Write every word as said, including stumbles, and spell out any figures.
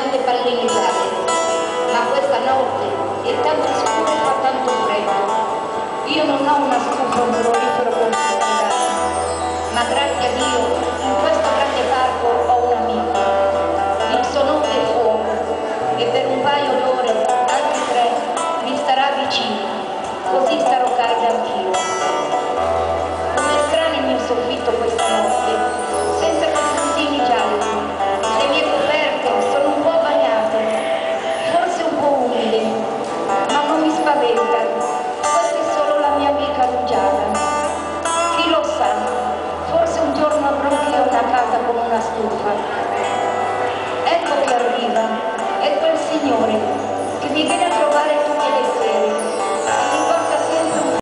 tante palline sale, ma questa notte è tanto scura e fa tanto freddo. Io non ho una stufa, un frigorifero con cui andare, ma grazie a Dio in